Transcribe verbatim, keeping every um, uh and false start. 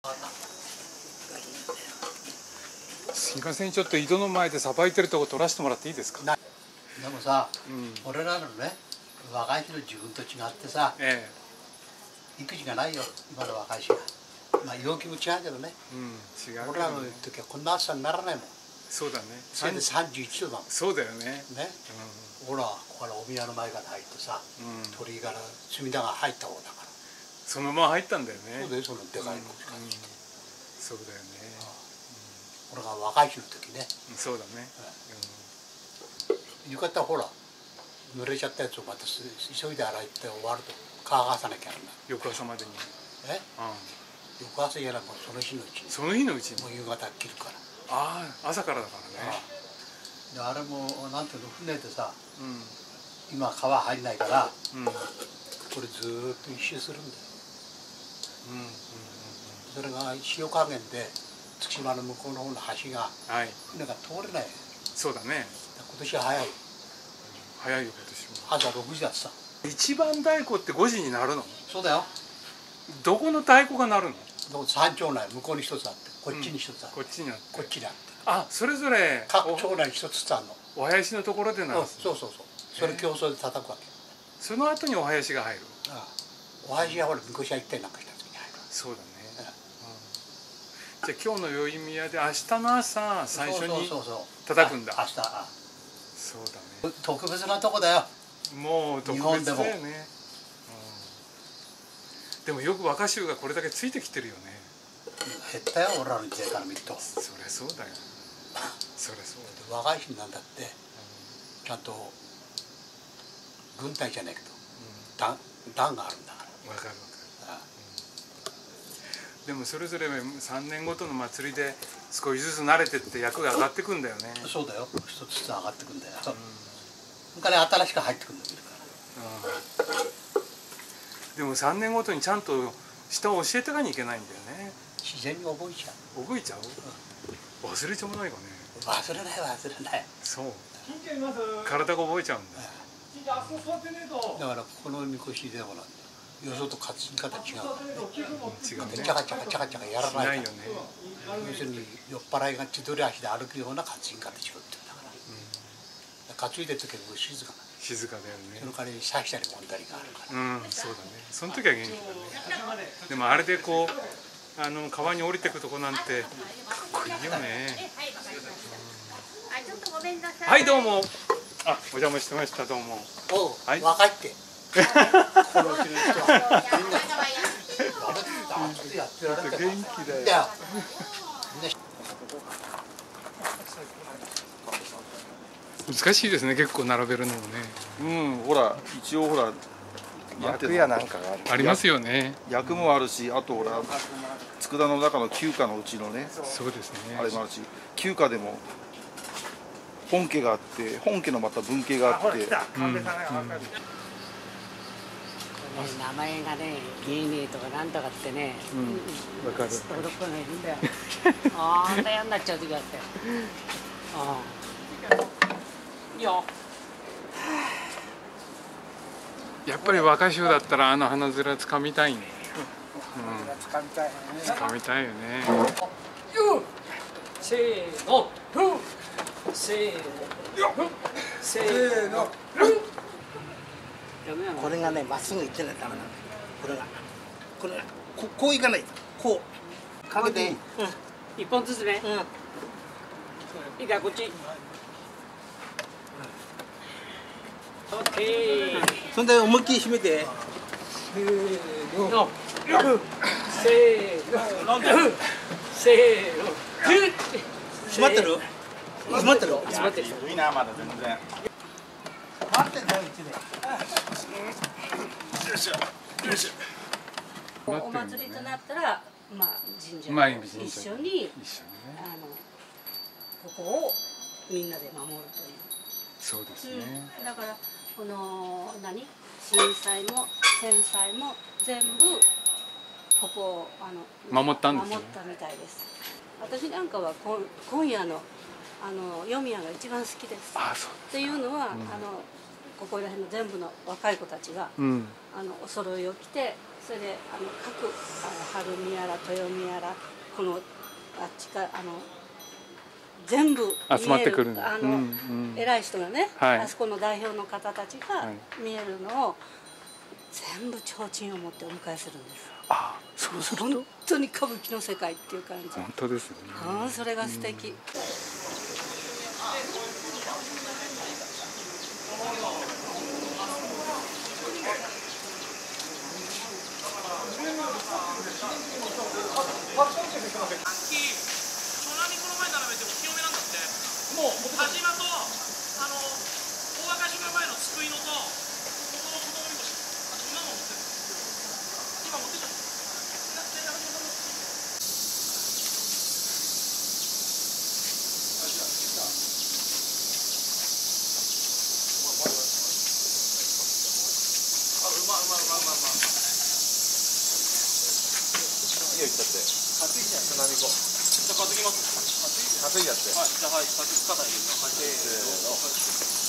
すいません、ちょっと井戸の前でさばいてるとこ撮らせてもらっていいですか。 でもさ、うん、俺らのね若い日の自分と違ってさ、ええ、育児がないよ今の若い人が。まあ要求も違うけどね、うん、違うけどね。俺らの時はこんな暑さにならないもん。 そうだね。 それでさんじゅういちどだもん。そうだよね。ね、うん、ほらここからお宮の前から入ってさ、うん、鳥居から隅田が入った方だから。そのまま入ったんだよね。そうだよ、そのでかいの使ってきて。そうだよね。俺が若い日の時ね。そうだね。浴衣ほら濡れちゃったやつをまた急いで洗って終わると乾かさなきゃならない。翌朝までに。え？うん。翌朝やらもうその日のうちに。その日のうちに。もう夕方切るから。ああ、朝からだからね。であれもなんていうの船でさ、うん、今川入んないから、うん、これずーっと一周するんだよ。うんうんうんうん、それが潮加減で対馬の向こうの方の橋が、はい、船が通れない。そうだね。今年は早い。早いよ今年も。朝ろくじだってさ。一番太鼓ってごじになるの？そうだよ。どこの太鼓が鳴るの？三町内向こうに一つあって、こっちに一つあって、こっちにあって、こっちにあって。あ、それぞれ各町内一つあるの。お囃子のところで鳴る。そうそうそう。それ競争で叩くわけ。その後にお囃子が入る。ああ。お囃子はほらみこしが一体なんかした時に入る。そうだね。じゃあ今日の宵宮で明日の朝最初に叩くんだ。明日。そうだね。特別なとこだよ。もう特別だよね。でもよく若衆がこれだけついてきてるよね。減ったよ俺らの時代から見ると。そりゃそうだよ。そりゃそうだ。若い人なんだってちゃんと軍隊じゃないけど団団があるんだから。わかるわかる。でもそれぞれさんねんごとの祭りで少しずつ慣れてって役が上がってくんだよね。そうだよ。一つずつ上がってくんだよ。それから新しく入ってくるんだから。でもさんねんごとにちゃんと下を教えてかにいけないんだよね。自然に覚えちゃう。覚えちゃう？うん、忘れちゃわないかね。忘れない忘れない。そう。体が覚えちゃうんだ。だからこのみこしでもな。よそと担ぎ方違う。違うね。チャカチャカチャカチャカやらないから。要するに酔っ払いが千鳥足で歩くような担ぎ方しろって言うんだから。担いでる時は静かな。静かだよね。その代わりに刺したり揉んだりがあるから。うん、そうだね。その時は元気だね。でもあれでこうあの川に降りてくとこなんてかっこいいよね。はい、どうも。あ、お邪魔してました。どうも。はい。若いって。このうちの人はみんな元気だよ。難しいですね、結構並べるのもね。 うん、ほら一応ほら役やなんかがありますよね。 役もあるし、あとほら佃の中の旧家のうちのね、 そうですね。 あれもあるし、旧家でも本家があって、本家のまた分家があって。 名前がね、芸名とかなんとかってね、 わかる。 男の子がいるんだよ。あんた嫌になっちゃう時があって。ああ。いいよ。 やっぱり若衆だったらあの花面掴みたいね。 掴みたいね。 掴みたいよね。 せーの、ふう。せーの、せーの。これがね、まっすぐいってないとダメなんだよ。これが。これが。こう、こういかない。こう。かけて。うん。一本ずつね。うん。いいか、こっち。オッケー。そんで、思いっきり締めて。せーの。せーの。せーの。閉まってる？閉まってる？閉まってる。いいな、まだ全然。待ってんだよ、うちで。よいしょ、よいしょ。お祭りとなったら、まあ神社と一緒に、あのここをみんなで守るという。 そうですね。 だからこの何震災も戦災も全部ここをあの守ったんですよ。 守ったみたいです。私なんかは今今夜のあの夜宮が一番好きです。 あ、そう。 っていうのは、うん、あのここら辺の全部の若い子たちが、うん、あのお揃いを着てそれであの各あの晴海やら豊見やらこのあっちからあの全部集まってくるあの、うんうん、偉い人がね、はい、あそこの代表の方たちが見えるのを全部提灯を持ってお迎えするんです。 ああ、そうすると本当に歌舞伎の世界っていう感じ。 本当ですよね。 ああ、それが素敵。うん、 もう田島とあの大明石が前の救いのとここの子供にも今も持ってる今持ってたあうまうまうまうまうまいいよいっちゃって担いじゃん津波子じゃあ担ぎます担いやってはいじゃあはい先つかないではいせーの